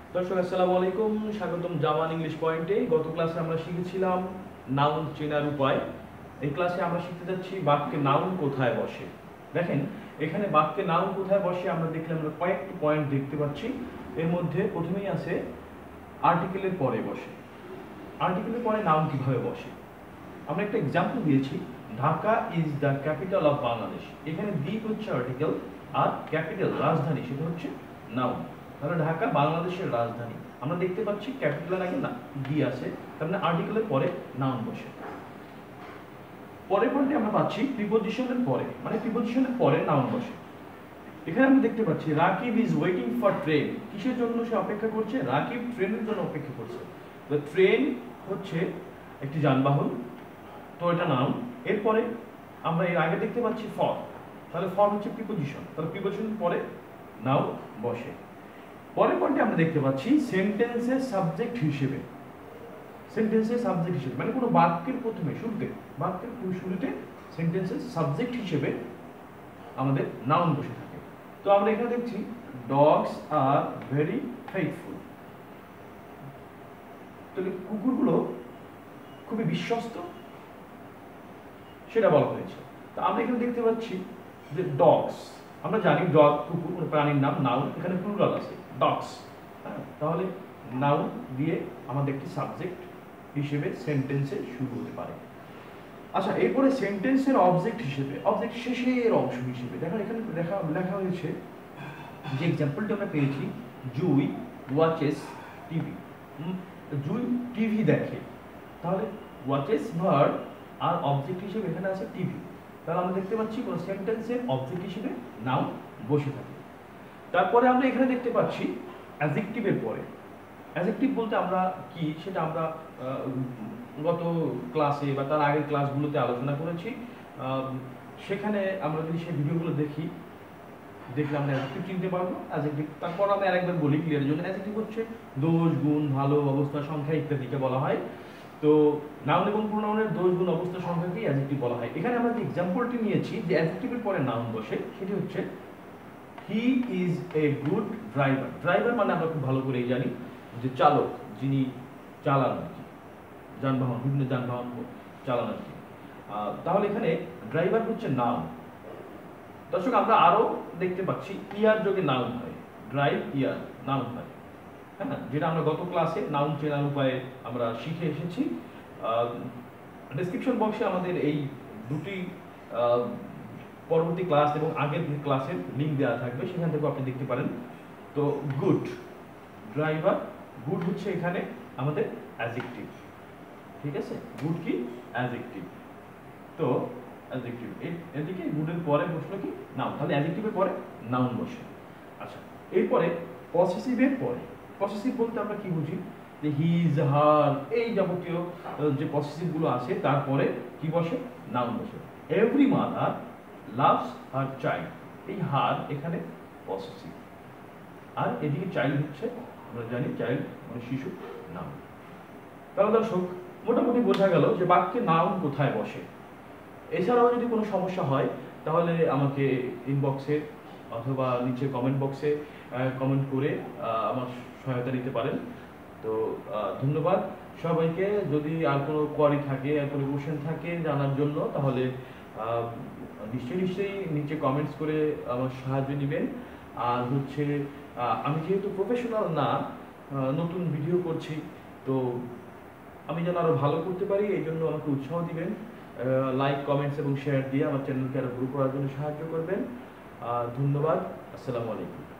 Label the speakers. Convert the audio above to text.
Speaker 1: দর্শক আসসালামু আলাইকুম, স্বাগতম জামান ইংলিশ পয়েন্টে। গত ক্লাসে আমরা শিখেছিলাম নাউন চেনার উপায়। এই ক্লাসে আমরা শিখতে যাচ্ছি বাক্যে নাউন কোথায় বসে। দেখেন এখানে বাক্যে নাউন কোথায় বসে আমরা দেখলে আমরা কয়েকটি পয়েন্ট দেখতে পাচ্ছি। এর মধ্যে প্রথমেই আছে আর্টিকেলের পরে বসে। আর্টিকেলের পরে নাউন কিভাবে বসে আমরা একটা এক্সাম্পল দিয়েছি, Dhaka is the capital of Bangladesh. এখানে দি হচ্ছে আর্টিকেল আর ক্যাপিটাল রাজধানী সেটা হচ্ছে নাউন। তাহলে ঢাকা বাংলাদেশের রাজধানী, আমরা দেখতে পাচ্ছি ক্যাপিটালের আগে না দি আছে, তার মানে আর্টিকেলের পরে নাউন বসে। পরের পয়েন্টে আমরা পাচ্ছি প্রিপোজিশনের পরে, মানে প্রিপোজিশনের পরে নাউন বসে। এখানে আমরা দেখতে পাচ্ছি Rakib is waiting for train. কিসের জন্য সে অপেক্ষা করছে? রাকিব ট্রেনের জন্য অপেক্ষা করছে। তো ট্রেন হচ্ছে একটি যানবাহন, তো এটা নাউন। এরপরে আমরা এর আগে দেখতে পাচ্ছি ফর, তাহলে ফর হচ্ছে প্রিপোজিশন, তাহলে প্রিপোজিশনের পরে নাউন বসে। পরের পয়েন্টে আমরা দেখতে পাচ্ছি সেন্টেন্সের সাবজেক্ট হিসেবে। সেন্টেন্সের সাবজেক্ট হিসেবে মানে কোনো বাক্যের প্রথমে বাক্যের শুরুতে সেন্টেন্সের সাবজেক্ট হিসেবে আমাদের নাউন বসে থাকে। তো আমরা এখানে দেখছি ডগস আর ভেরি ফেইথফুল। তাহলে কুকুরগুলো খুবই বিশ্বস্ত সেটা বলা হয়েছে। তো আমরা এখানে দেখতে পাচ্ছি যে ডগস, আমরা জানি ডগ কুকুর কোনো প্রাণীর নাম, নাউন, এখানে প্লুরাল আছে ডগস। তাহলে নাউন দিয়ে আমাদের একটি সাবজেক্ট হিসেবে সেন্টেন্সে শুরু হতে পারে। আচ্ছা, এরপরে সেন্টেন্সের অবজেক্ট হিসেবে, অবজেক্ট শেষের অংশ হিসেবে দেখেন এখানে লেখা হয়েছে যে এক্সাম্পলটা আমরা পেয়েছি, Jui watches TV. Jui TV দেখে, তাহলে ওয়াচেস ভার্ব আর অবজেক্ট হিসেবে এখানে আছে টিভি। তাহলে আমরা দেখতে পাচ্ছি কোনো সেন্টেন্সের অবজেক্ট হিসেবে নাউন বসে থাকে। তারপরে আমরা এখানে দেখতে পাচ্ছি অ্যাডজেক্টিভের পরে। অ্যাডজেক্টিভ বলতে আমরা কি সেটা আমরা গত ক্লাসে বা তার আগের ক্লাসগুলোতে আলোচনা করেছি। সেখানে আমরা যদি সেই ভিডিওগুলো দেখলে আমরা অ্যাডজেক্টিভ চিনতে পারবো। অ্যাডজেক্টিভ তারপর আমি আরেকবার বলি ক্লিয়ারের জন্য, অ্যাডজেক্টিভ হচ্ছে দোষ, গুণ, ভালো, অবস্থা, সংখ্যা ইত্যাদিকে বলা হয়। তো নাউন এবং প্রোনাউনের দোষ, গুণ, অবস্থা, সংখ্যাকেই অ্যাডজেক্টিভ বলা হয়। এখানে আমরা যে এক্সাম্পলটি নিয়েছি যে অ্যাডজেক্টিভের পরে নাউন বসে, সেটি হচ্ছে he is a good driver. Driver মানে আমরা খুব ভালো করেই জানি যে চালক, যিনি চালান আর কি যানবাহন, বিভিন্ন যানবাহন চালান আর কি। তাহলে এখানে ড্রাইভার হচ্ছে নাউন। দর্শক আমরা আরো দেখতে পাচ্ছি ইয়ার যোগে নাউন হয়, ড্রাইভ ইয়ার নাউন হয়, হ্যাঁ, যেটা আমরা গত ক্লাসে নাউন চেনার উপায়ে আমরা শিখে এসেছি। ডেসক্রিপশন বক্সে আমাদের এই দুটি পরবর্তী ক্লাস এবং আগের ক্লাসের লিঙ্ক দেওয়া থাকবে, সেখান থেকে আপনি দেখতে পারেন। তো গুড ড্রাইভার, গুড হচ্ছে এখানে আমাদের অ্যাডজেক্টিভ, ঠিক আছে, গুড কি অ্যাডজেক্টিভ। তো অ্যাডজেক্টিভ এদিকে গুডের পরে বসলো কি নাউন, তাহলে অ্যাডজেক্টিভের পরে নাউন বসে। আচ্ছা, এরপরে পসেসিভের পরে, পসেসিভ বলতে আমরা কি বুঝি যে হিজ, হার, এই যাবতীয় যে পসেসিভ গুলো আছে তারপরে কি বসে নাউন বসে। Every mother loves her child, এই হার এখানে পসেসিভ, আর এদিকে চাইল্ড হচ্ছে আমরা জানি চাইল্ড মানে শিশু, নাউন। তাহলে দর্শক মোটামুটি বোঝা গেল যে বাক্যে নাউন কোথায় বসে। এছাড়াও যদি কোনো সমস্যা হয় তাহলে আমাকে ইনবক্সে অথবা নিচে কমেন্ট বক্সে কমেন্ট করে আমার সহায়তা নিতে পারেন। তো ধন্যবাদ সবাইকে। যদি আর কোনো কোয়ারি থাকে, আর কোনো কোশ্চেন থাকে জানার জন্য, তাহলে নিশ্চয়ই নিচে কমেন্টস করে আমার সাহায্য নেবেন। আর হচ্ছে আমি যেহেতু প্রফেশনাল না, নতুন ভিডিও করছি, তো আমি যেন আরো ভালো করতে পারি এই জন্য আমাকে উৎসাহ দিবেন। লাইক, কমেন্টস এবং শেয়ার দিয়ে আমার চ্যানেলকে আরো গ্রো করার জন্য সাহায্য করবেন। ধন্যবাদ, আসসালামু আলাইকুম।